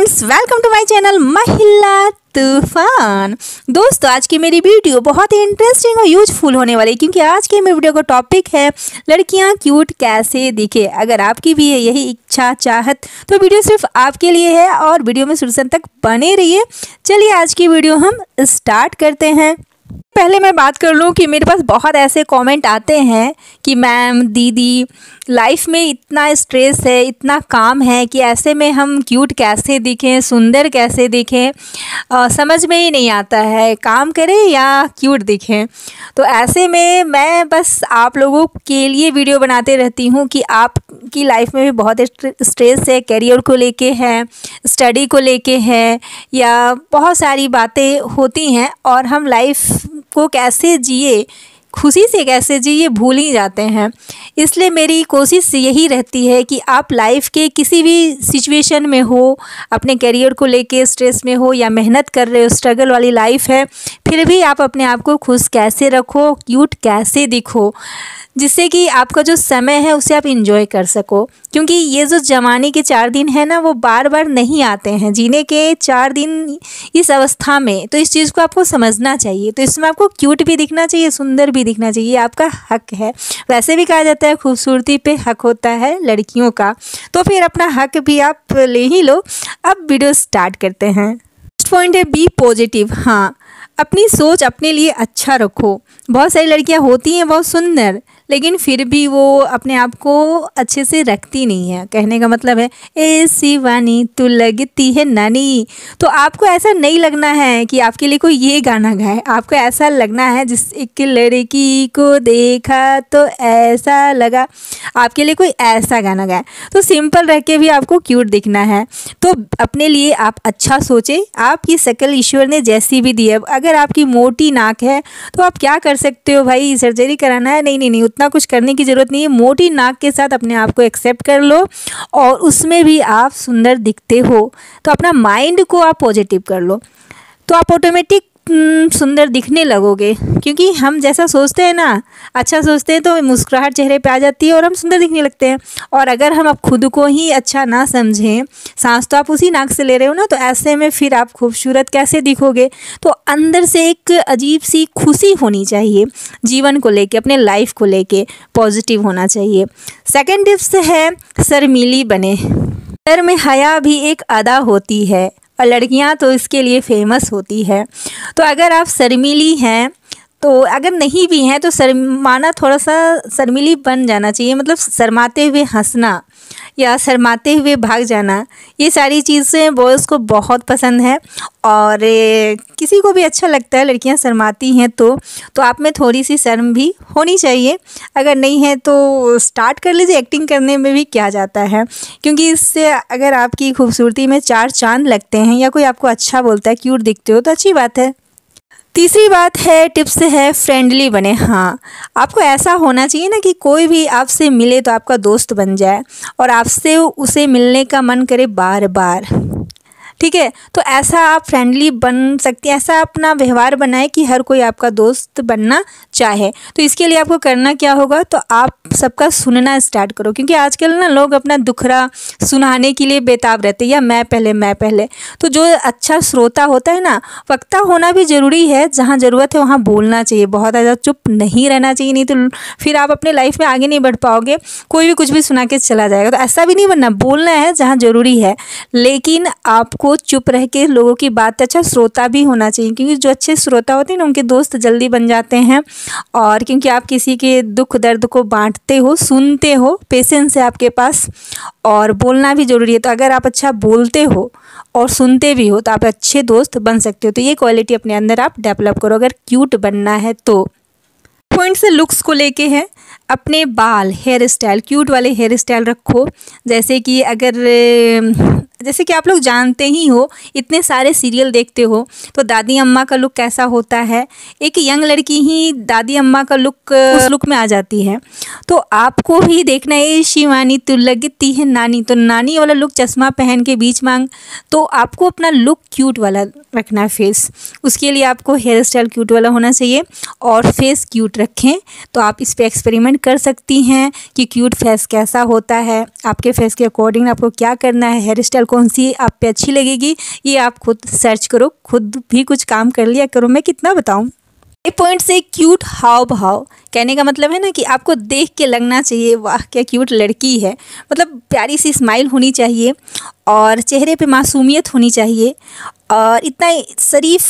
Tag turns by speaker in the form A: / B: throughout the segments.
A: Friends, welcome to my channel महिला तूफान। दोस्तों, आज की मेरी वीडियो बहुत ही इंटरेस्टिंग और यूजफुल होने वाली है, क्योंकि आज की मेरी वीडियो का टॉपिक है लड़कियां क्यूट कैसे दिखे। अगर आपकी भी है यही इच्छा चाहत तो वीडियो सिर्फ आपके लिए है और वीडियो में शुरू से अंत तक बने रहिए। चलिए आज की वीडियो हम स्टार्ट करते हैं। पहले मैं बात कर लूँ कि मेरे पास बहुत ऐसे कमेंट आते हैं कि मैम दीदी लाइफ में इतना स्ट्रेस है, इतना काम है कि ऐसे में हम क्यूट कैसे दिखें, सुंदर कैसे दिखें, समझ में ही नहीं आता है काम करें या क्यूट दिखें। तो ऐसे में मैं बस आप लोगों के लिए वीडियो बनाते रहती हूँ कि आपकी लाइफ में भी बहुत स्ट्रेस है, करियर को लेके है, स्टडी को लेके है, या बहुत सारी बातें होती हैं और हम लाइफ को कैसे जिए, खुशी से कैसे जिए भूल ही जाते हैं। इसलिए मेरी कोशिश यही रहती है कि आप लाइफ के किसी भी सिचुएशन में हो, अपने करियर को लेके स्ट्रेस में हो या मेहनत कर रहे हो, स्ट्रगल वाली लाइफ है, फिर भी आप अपने आप को खुश कैसे रखो, क्यूट कैसे दिखो, जिससे कि आपका जो समय है उसे आप इंजॉय कर सको। क्योंकि ये जो जवानी के 4 दिन है ना, वो बार बार नहीं आते हैं, जीने के 4 दिन इस अवस्था में, तो इस चीज़ को आपको समझना चाहिए। तो इसमें आपको क्यूट भी दिखना चाहिए, सुंदर भी दिखना चाहिए, आपका हक है। वैसे भी कहा जाता है खूबसूरती पे हक होता है लड़कियों का, तो फिर अपना हक भी आप ले ही लो। अब वीडियो स्टार्ट करते हैं। फर्स्ट पॉइंट है बी पॉजिटिव। हाँ, अपनी सोच अपने लिए अच्छा रखो। बहुत सारी लड़कियां होती हैं बहुत सुंदर, लेकिन फिर भी वो अपने आप को अच्छे से रखती नहीं है। कहने का मतलब है ए शिवानी तू लगती है नानी। तो आपको ऐसा नहीं लगना है कि आपके लिए कोई ये गाना गाए, आपको ऐसा लगना है जिस एक लड़की को देखा तो ऐसा लगा, आपके लिए कोई ऐसा गाना गाए। तो सिंपल रह के भी आपको क्यूट दिखना है, तो अपने लिए आप अच्छा सोचें। आपकी शक्ल ईश्वर ने जैसी भी दी है, अगर आपकी मोटी नाक है तो आप क्या कर सकते हो भाई, सर्जरी कराना है? नहीं, उतना कुछ करने की ज़रूरत नहीं है। मोटी नाक के साथ अपने आप को एक्सेप्ट कर लो और उसमें भी आप सुंदर दिखते हो। तो अपना माइंड को आप पॉजिटिव कर लो, तो आप ऑटोमेटिक सुंदर दिखने लगोगे। क्योंकि हम जैसा सोचते हैं ना, अच्छा सोचते हैं, तो मुस्कुराहट चेहरे पे आ जाती है और हम सुंदर दिखने लगते हैं। और अगर हम अब खुद को ही अच्छा ना समझें, सांस तो आप उसी नाक से ले रहे हो ना, तो ऐसे में फिर आप खूबसूरत कैसे दिखोगे? तो अंदर से एक अजीब सी खुशी होनी चाहिए, जीवन को लेके, अपने लाइफ को लेके पॉजिटिव होना चाहिए। सेकेंड टिप्स है शर्मीली बने। सर में हया भी एक अदा होती है और लड़कियां तो इसके लिए फेमस होती है। तो अगर आप शर्मीली हैं, तो अगर नहीं भी हैं तो शर्माना, थोड़ा सा शर्मीली बन जाना चाहिए। मतलब शर्माते हुए हंसना या शर्माते हुए भाग जाना, ये सारी चीज़ें बॉयज़ को बहुत पसंद है और किसी को भी अच्छा लगता है लड़कियां शर्माती हैं। तो आप में थोड़ी सी शर्म भी होनी चाहिए। अगर नहीं है तो स्टार्ट कर लीजिए, एक्टिंग करने में भी क्या जाता है, क्योंकि इससे अगर आपकी खूबसूरती में 4 चांद लगते हैं या कोई आपको अच्छा बोलता है, क्यूट दिखते हो, तो अच्छी बात है। तीसरी बात है, टिप्स है फ्रेंडली बने। हाँ, आपको ऐसा होना चाहिए ना कि कोई भी आपसे मिले तो आपका दोस्त बन जाए और आपसे उसे मिलने का मन करे बार बार। ठीक है, तो ऐसा आप फ्रेंडली बन सकते हैं, ऐसा अपना व्यवहार बनाए कि हर कोई आपका दोस्त बनना चाहे। तो इसके लिए आपको करना क्या होगा, तो आप सबका सुनना स्टार्ट करो। क्योंकि आजकल ना लोग अपना दुखड़ा सुनाने के लिए बेताब रहते हैं, या मैं पहले। तो जो अच्छा श्रोता होता है ना, वक्ता होना भी ज़रूरी है। जहाँ ज़रूरत है वहाँ बोलना चाहिए, बहुत ज़्यादा चुप नहीं रहना चाहिए, नहीं तो फिर आप अपने लाइफ में आगे नहीं बढ़ पाओगे। कोई भी कुछ भी सुना के चला जाएगा, तो ऐसा भी नहीं बनना। बोलना है जहाँ ज़रूरी है, लेकिन आपको चुप रह के लोगों की बात, अच्छा श्रोता भी होना चाहिए। क्योंकि जो अच्छे श्रोता होते हैं ना, उनके दोस्त जल्दी बन जाते हैं। और क्योंकि आप किसी के दुख दर्द को बांटते हो, सुनते हो, पेशेंस है आपके पास, और बोलना भी ज़रूरी है। तो अगर आप अच्छा बोलते हो और सुनते भी हो तो आप अच्छे दोस्त बन सकते हो। तो ये क्वालिटी अपने अंदर आप डेवलप करो अगर क्यूट बनना है तो। पॉइंट से लुक्स को लेके है, अपने बाल, हेयर स्टाइल, क्यूट वाले हेयर स्टाइल रखो। जैसे कि आप लोग जानते ही हो, इतने सारे सीरियल देखते हो, तो दादी अम्मा का लुक कैसा होता है, एक यंग लड़की ही दादी अम्मा का लुक उस लुक में आ जाती है। तो आपको भी देखना है शिवानी तू लगती है नानी, तो नानी वाला लुक, चश्मा पहन के बीच मांग, तो आपको अपना लुक क्यूट वाला रखना है। फेस, उसके लिए आपको हेयर स्टाइल क्यूट वाला होना चाहिए और फेस क्यूट रखें। तो आप इस पर एक्सपेरिमेंट कर सकती हैं कि क्यूट फेस कैसा होता है, आपके फेस के अकॉर्डिंग आपको क्या करना है, हेयर स्टाइल कौन सी आप पे अच्छी लगेगी, ये आप खुद सर्च करो, खुद भी कुछ काम कर लिया करो, मैं कितना बताऊँ। ये पॉइंट से क्यूट हाव भाव कहने का मतलब है ना कि आपको देख के लगना चाहिए वाह क्या क्यूट लड़की है, मतलब प्यारी सी स्माइल होनी चाहिए और चेहरे पे मासूमियत होनी चाहिए और इतना शरीफ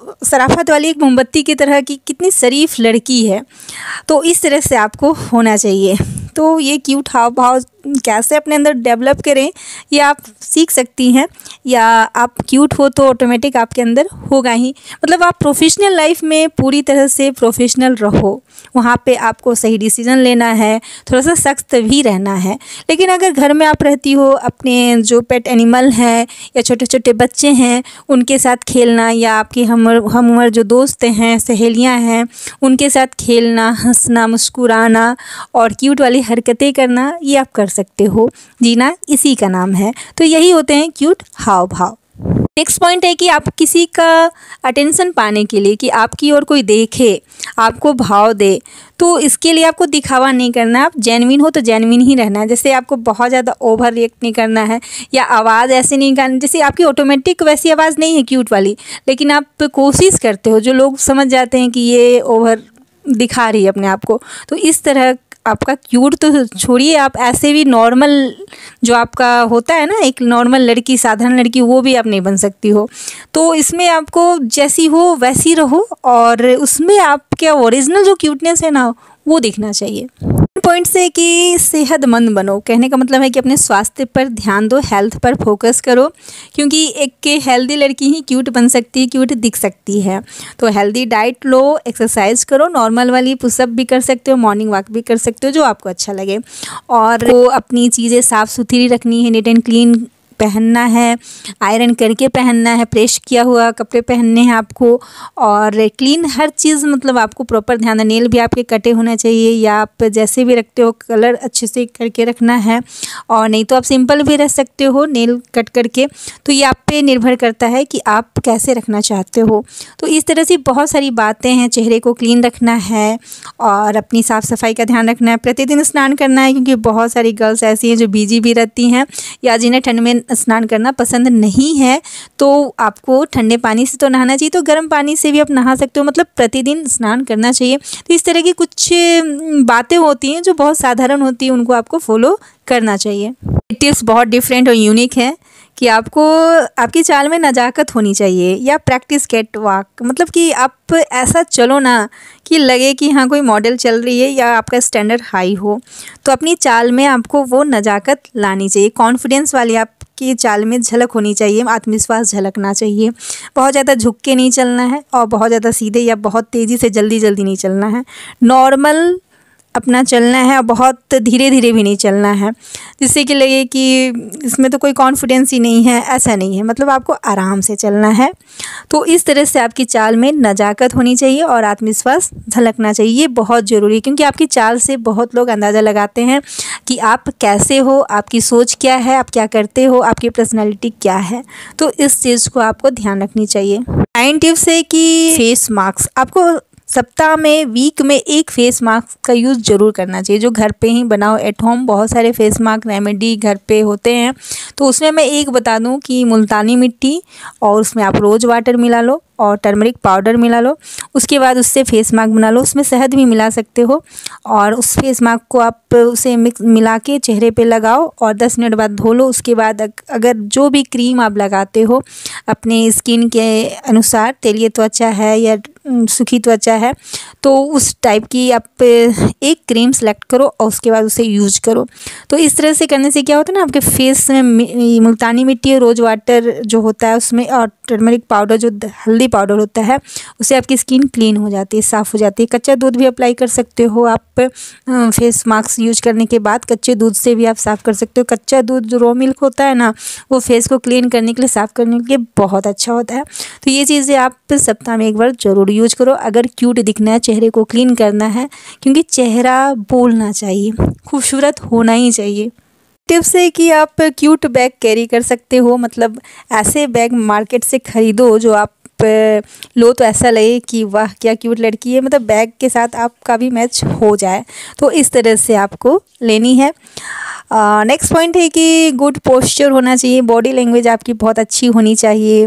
A: शराफत वाली एक मोमबत्ती की तरह की कितनी शरीफ लड़की है, तो इस तरह से आपको होना चाहिए। तो ये क्यूट हाव भाव कैसे अपने अंदर डेवलप करें ये आप सीख सकती हैं, या आप क्यूट हो तो ऑटोमेटिक आपके अंदर होगा ही। मतलब आप प्रोफेशनल लाइफ में पूरी तरह से प्रोफेशनल रहो, वहाँ पे आपको सही डिसीजन लेना है, थोड़ा सा सख्त भी रहना है। लेकिन अगर घर में आप रहती हो, अपने जो पेट एनिमल हैं या छोटे छोटे बच्चे हैं उनके साथ खेलना, या आपकी हम उम्र जो दोस्त हैं सहेलियां हैं उनके साथ खेलना, हंसना, मुस्कुराना और क्यूट वाली हरकतें करना, ये आप कर सकते हो। जीना इसी का नाम है। तो यही होते हैं क्यूट हाव भाव। नेक्स्ट पॉइंट है कि आप किसी का अटेंशन पाने के लिए, कि आपकी ओर कोई देखे, आपको भाव दे, तो इसके लिए आपको दिखावा नहीं करना। आप जेन्युइन हो तो जेन्युइन ही रहना है। जैसे आपको बहुत ज़्यादा ओवर रिएक्ट नहीं करना है, या आवाज़ ऐसे नहीं करनी, जैसे आपकी ऑटोमेटिक वैसी आवाज़ नहीं है क्यूट वाली, लेकिन आप कोशिश करते हो, जो लोग समझ जाते हैं कि ये ओवर दिखा रही है अपने आप को, तो इस तरह आपका क्यूट तो छोड़िए, आप ऐसे भी नॉर्मल जो आपका होता है ना एक नॉर्मल लड़की, साधारण लड़की, वो भी आप नहीं बन सकती हो। तो इसमें आपको जैसी हो वैसी रहो और उसमें आपके ओरिजिनल जो क्यूटनेस है ना वो दिखना चाहिए। पॉइंट से कि सेहतमंद बनो, कहने का मतलब है कि अपने स्वास्थ्य पर ध्यान दो, हेल्थ पर फोकस करो, क्योंकि एक हेल्दी लड़की ही क्यूट बन सकती है, क्यूट दिख सकती है। तो हेल्दी डाइट लो, एक्सरसाइज करो, नॉर्मल वाली पुशअप भी कर सकते हो, मॉर्निंग वॉक भी कर सकते हो, जो आपको अच्छा लगे। और वो अपनी चीज़ें साफ़ सुथरी रखनी है, नीट एंड क्लीन पहनना है, आयरन करके पहनना है, प्रेस किया हुआ कपड़े पहनने हैं आपको, और क्लीन हर चीज़, मतलब आपको प्रॉपर ध्यान है। नेल भी आपके कटे होने चाहिए, या आप जैसे भी रखते हो कलर अच्छे से करके रखना है, और नहीं तो आप सिंपल भी रख सकते हो नेल कट करके। तो ये आप पे निर्भर करता है कि आप कैसे रखना चाहते हो। तो इस तरह से बहुत सारी बातें हैं। चेहरे को क्लीन रखना है और अपनी साफ़ सफाई का ध्यान रखना है, प्रतिदिन स्नान करना है, क्योंकि बहुत सारी गर्ल्स ऐसी हैं जो बिजी भी रहती हैं या जिन्हें ठंड में स्नान करना पसंद नहीं है, तो आपको ठंडे पानी से तो नहाना चाहिए, तो गर्म पानी से भी आप नहा सकते हो, मतलब प्रतिदिन स्नान करना चाहिए। तो इस तरह की कुछ बातें होती हैं जो बहुत साधारण होती हैं, उनको आपको फॉलो करना चाहिए। टिप्स बहुत डिफरेंट और यूनिक है कि आपको आपकी चाल में नज़ाकत होनी चाहिए, या प्रैक्टिस कैट वॉक, मतलब कि आप ऐसा चलो ना कि लगे कि हाँ कोई मॉडल चल रही है, या आपका स्टैंडर्ड हाई हो। तो अपनी चाल में आपको वो नज़ाकत लानी चाहिए, कॉन्फिडेंस वाली आपकी चाल में झलक होनी चाहिए, आत्मविश्वास झलकना चाहिए। बहुत ज़्यादा झुक के नहीं चलना है और बहुत ज़्यादा सीधे या बहुत तेज़ी से जल्दी जल्दी नहीं चलना है। नॉर्मल अपना चलना है और बहुत धीरे धीरे भी नहीं चलना है, जिससे कि लगे कि इसमें तो कोई कॉन्फिडेंस ही नहीं है, ऐसा नहीं है। मतलब आपको आराम से चलना है। तो इस तरह से आपकी चाल में नज़ाकत होनी चाहिए और आत्मविश्वास झलकना चाहिए। ये बहुत ज़रूरी है, क्योंकि आपकी चाल से बहुत लोग अंदाज़ा लगाते हैं कि आप कैसे हो, आपकी सोच क्या है, आप क्या करते हो, आपकी पर्सनैलिटी क्या है। तो इस चीज़ को आपको ध्यान रखनी चाहिए। 9 टिप्स है कि फेस मास्क, आपको सप्ताह में, वीक में एक फेस मास्क का यूज़ ज़रूर करना चाहिए, जो घर पे ही बनाओ एट होम। बहुत सारे फेस मास्क रेमेडी घर पे होते हैं, तो उसमें मैं एक बता दूं कि मुल्तानी मिट्टी और उसमें आप रोज़ वाटर मिला लो और टर्मरिक पाउडर मिला लो, उसके बाद उससे फेस मास्क बना लो। उसमें शहद भी मिला सकते हो, और उस फेस मास्क को आप उसे मिला के चेहरे पे लगाओ और 10 मिनट बाद धो लो। उसके बाद अगर जो भी क्रीम आप लगाते हो अपने स्किन के अनुसार, तेलीय त्वचा है या सूखी त्वचा है, तो उस टाइप की आप एक क्रीम सेलेक्ट करो और उसके बाद उसे यूज करो। तो इस तरह से करने से क्या होता है ना, आपके फेस में मुल्तानी मिट्टी और रोज़ वाटर जो होता है उसमें, और टर्मरिक पाउडर जो हल्दी पाउडर होता है, उससे आपकी स्किन क्लीन हो जाती है, साफ़ हो जाती है। कच्चा दूध भी अप्लाई कर सकते हो आप फेस मास्क यूज करने के बाद, कच्चे दूध से भी आप साफ़ कर सकते हो। कच्चा दूध जो रॉ मिल्क होता है ना, वो फेस को क्लीन करने के लिए, साफ़ करने के लिए बहुत अच्छा होता है। तो ये चीज़ें आप सप्ताह में एक बार ज़रूर यूज करो अगर क्यूट दिखना है, चेहरे को क्लीन करना है, क्योंकि चेहरा बोलना चाहिए, खूबसूरत होना ही चाहिए। टिप्स है कि आप क्यूट बैग कैरी कर सकते हो, मतलब ऐसे बैग मार्केट से ख़रीदो जो आप लो तो ऐसा लगे कि वाह क्या क्यूट लड़की है, मतलब बैग के साथ आपका भी मैच हो जाए, तो इस तरह से आपको लेनी है। नेक्स्ट पॉइंट है कि गुड पोस्चर होना चाहिए, बॉडी लैंग्वेज आपकी बहुत अच्छी होनी चाहिए।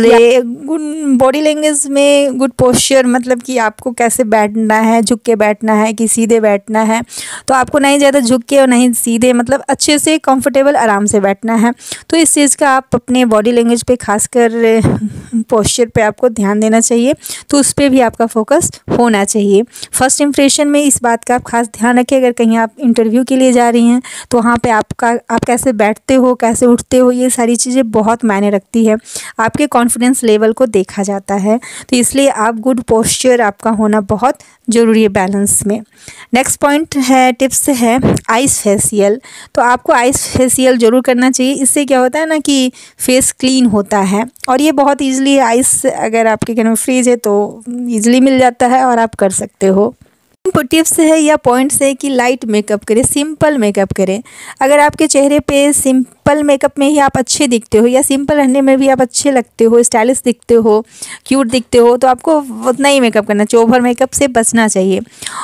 A: गुड बॉडी लैंग्वेज में गुड पोस्चर मतलब कि आपको कैसे बैठना है, झुक के बैठना है कि सीधे बैठना है, तो आपको नहीं ज़्यादा झुक के और नहीं सीधे, मतलब अच्छे से कंफर्टेबल आराम से बैठना है। तो इस चीज़ का आप अपने बॉडी लैंग्वेज पे खासकर पोस्चर पे आपको ध्यान देना चाहिए, तो उस पर भी आपका फोकस होना चाहिए। फर्स्ट इंप्रेशन में इस बात का आप खास ध्यान रखें, अगर कहीं आप इंटरव्यू के लिए जा रही हैं तो वहाँ पे आप कैसे बैठते हो, कैसे उठते हो, ये सारी चीज़ें बहुत मायने रखती है, आपके कॉन्फिडेंस लेवल को देखा जाता है। तो इसलिए आप गुड पोस्चर आपका होना बहुत ज़रूरी है बैलेंस में। नेक्स्ट पॉइंट है, टिप्स है आइस फेशियल। तो आपको आइस फेशियल ज़रूर करना चाहिए, इससे क्या होता है ना कि फेस क्लीन होता है, और ये बहुत ईजिली आइस अगर आपके घर में फ्रीज है तो ईजिली मिल जाता है और आप कर सकते हो। टिप्स है या पॉइंट्स है कि लाइट मेकअप करें, सिंपल मेकअप करें। अगर आपके चेहरे पे सिंपल मेकअप में ही आप अच्छे दिखते हो या सिंपल रहने में भी आप अच्छे लगते हो, स्टाइलिश दिखते हो, क्यूट दिखते हो, तो आपको उतना ही मेकअप करना चाहिए, ओवर मेकअप से बचना चाहिए।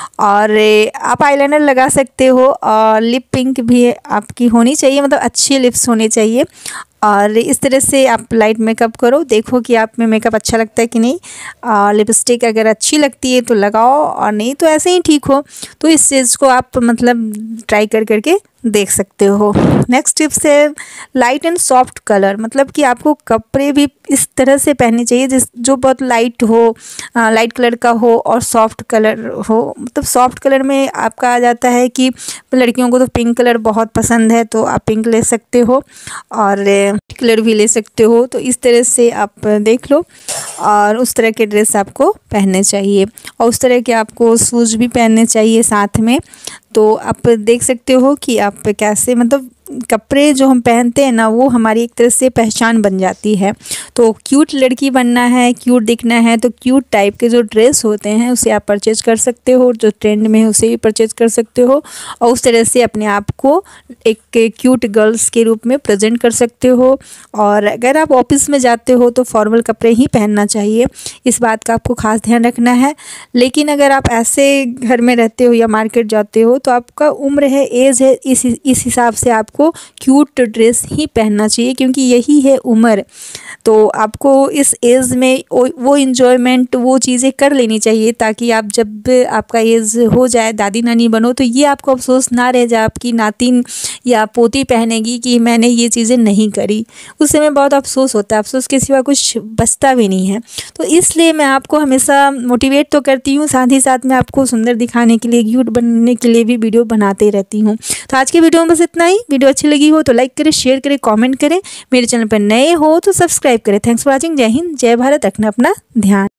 A: और आप आईलाइनर लगा सकते हो, और लिप पिंक भी आपकी होनी चाहिए, मतलब अच्छी लिप्स होनी चाहिए। और इस तरह से आप लाइट मेकअप करो, देखो कि आप में मेकअप अच्छा लगता है कि नहीं। लिपस्टिक अगर अच्छी लगती है तो लगाओ, और नहीं तो ऐसे ही ठीक हो। तो इस चीज़ को आप मतलब ट्राई करके देख सकते हो। नेक्स्ट टिप्स है लाइट एंड सॉफ्ट कलर, मतलब कि आपको कपड़े भी इस तरह से पहनने चाहिए जो बहुत लाइट हो, लाइट कलर का हो और सॉफ्ट कलर हो। मतलब सॉफ्ट कलर में आपका आ जाता है कि लड़कियों को तो पिंक कलर बहुत पसंद है, तो आप पिंक ले सकते हो और कलर भी ले सकते हो। तो इस तरह से आप देख लो, और उस तरह के ड्रेस आपको पहनने चाहिए, और उस तरह के आपको शूज़ भी पहनने चाहिए साथ में। तो आप देख सकते हो कि आप कैसे, मतलब कपड़े जो हम पहनते हैं ना, वो हमारी एक तरह से पहचान बन जाती है। तो क्यूट लड़की बनना है, क्यूट दिखना है, तो क्यूट टाइप के जो ड्रेस होते हैं उसे आप परचेज कर सकते हो, जो ट्रेंड में है उसे भी परचेज कर सकते हो, और उस तरह से अपने आप को एक क्यूट गर्ल्स के रूप में प्रेजेंट कर सकते हो। और अगर आप ऑफिस में जाते हो तो फॉर्मल कपड़े ही पहनना चाहिए, इस बात का आपको खास ध्यान रखना है। लेकिन अगर आप ऐसे घर में रहते हो या मार्केट जाते हो तो आपका उम्र है, एज है, इस हिसाब से आपको क्यूट ड्रेस ही पहनना चाहिए, क्योंकि यही है उम्र। तो आपको इस एज में वो इन्जॉयमेंट, वो चीज़ें कर लेनी चाहिए, ताकि आप जब आपका एज हो जाए, दादी नानी बनो, तो ये आपको अफसोस ना रह जाए आपकी नातिन या पोती पहनेगी कि मैंने ये चीज़ें नहीं करी। उस समय बहुत अफसोस होता है, अफसोस के सिवा कुछ बचता भी नहीं है। तो इसलिए मैं आपको हमेशा मोटिवेट तो करती हूँ, साथ ही साथ मैं आपको सुंदर दिखाने के लिए, क्यूट बनने के लिए भी वीडियो बनाते रहती हूँ। तो आज के वीडियो में बस इतना ही। वीडियो अच्छी लगी हो तो लाइक करें, शेयर करें, कमेंट करें। मेरे चैनल पर नए हो तो सब्सक्राइब करें। Thanks for watching. जय हिंद, जय भारत। रखना अपना ध्यान।